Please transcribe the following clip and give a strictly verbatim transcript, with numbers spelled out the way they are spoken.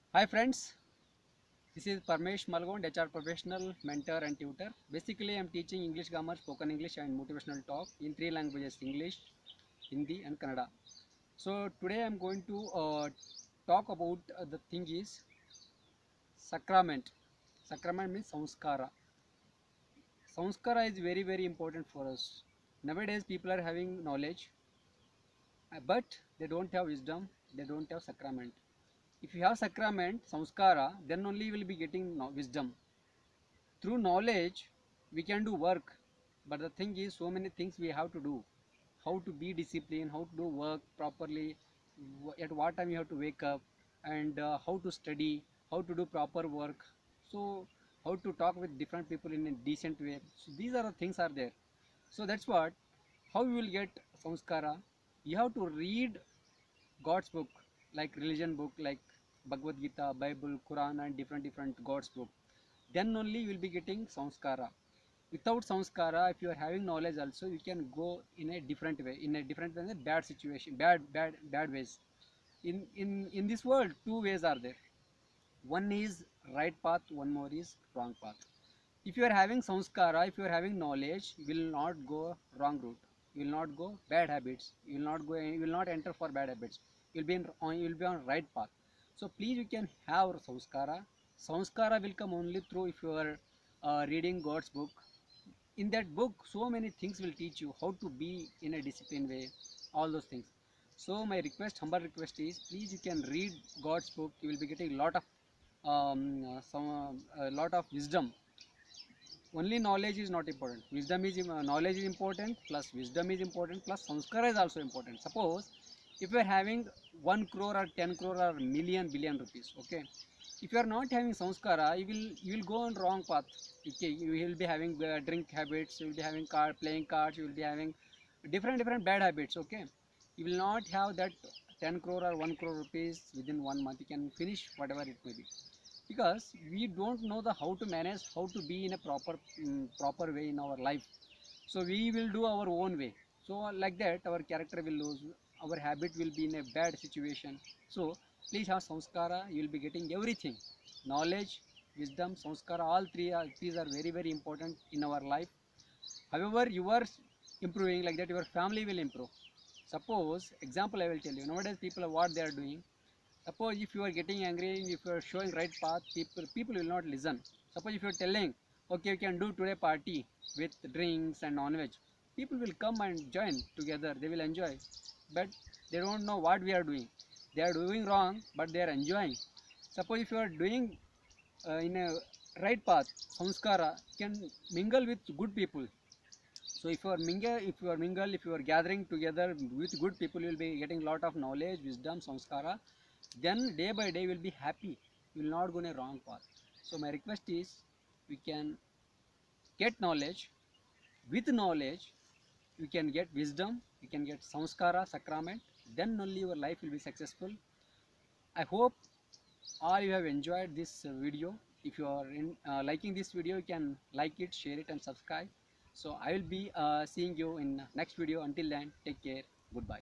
Hi friends, this is Parmesh Malgond, H R professional, mentor and tutor. Basically, I am teaching English grammar, spoken English and motivational talk in three languages, English, Hindi and Kannada. So today I am going to uh, talk about uh, the thing is sacrament. Sacrament means samskara. Samskara is very very important for us. Nowadays people are having knowledge, uh, but they don't have wisdom, they don't have sacrament. If you have sacrament, samskara, then only you will be getting no- wisdom. Through knowledge we can do work, but the thing is so many things we have to do. How to be disciplined, how to do work properly, at what time you have to wake up, and uh, how to study, how to do proper work, so how to talk with different people in a decent way. So these are the things are there. So that's what, how you will get samskara. You have to read God's book, like religion book, like Bhagavad Gita, Bible, Quran, and different different God's book. Then only you will be getting samskara. Without samskara, if you are having knowledge also, you can go in a different way, in a different way, in a bad situation, bad, bad, bad ways. In in in this world, two ways are there. One is right path, one more is wrong path. If you are having samskara, if you are having knowledge, you will not go wrong route. You will not go bad habits. You will not go. You will not enter for bad habits. You will be in, on. You will be on right path. So please, you can have samskara. Samskara will come only through if you are uh, reading God's book. In that book, so many things will teach you how to be in a disciplined way. All those things. So my request, humble request is, please you can read God's book. You will be getting a lot of um, uh, some uh, a lot of wisdom. Only knowledge is not important. Wisdom is uh, knowledge is important, plus wisdom is important, plus sanskara is also important. Suppose if you are having one crore or ten crore or million billion rupees, okay, if you are not having sanskara, you will you will go on wrong path. Okay, you will be having uh, drink habits, you will be having card playing cards, you will be having different different bad habits. Okay, you will not have that ten crore or one crore rupees within one month. You can finish whatever it may be, because we don't know the how to manage, how to be in a proper um, proper way in our life. So we will do our own way. So like that our character will lose, our habit will be in a bad situation. So please have samskara. You will be getting everything: knowledge, wisdom, samskara. All three are these are very very important in our life. However you are improving, like that your family will improve. Suppose example I will tell you, nowadays people are what they are doing. Suppose if you are getting angry, if you are showing right path, people people will not listen. Suppose if you are telling, okay, we can do today party with drinks and non-veg, people will come and join together. They will enjoy, but they don't know what we are doing. They are doing wrong, but they are enjoying. Suppose if you are doing uh, in a right path, samskara can mingle with good people. So if you are mingle, if you are mingle, if you are gathering together with good people, you will be getting lot of knowledge, wisdom, samskara. Then day by day you will be happy. You will not go in a wrong path. So my request is, we can get knowledge. With knowledge, you can get wisdom. You can get samskara, sacrament. Then only your life will be successful. I hope all you have enjoyed this uh, video. If you are in, uh, liking this video, you can like it, share it and subscribe. So I will be uh, seeing you in next video. Until then, take care. Goodbye.